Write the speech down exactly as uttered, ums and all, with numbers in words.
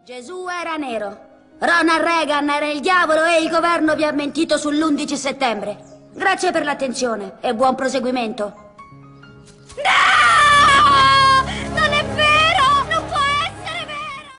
Gesù era nero. Ronald Reagan era il diavolo e il governo vi ha mentito sull'undici settembre. Grazie per l'attenzione e buon proseguimento.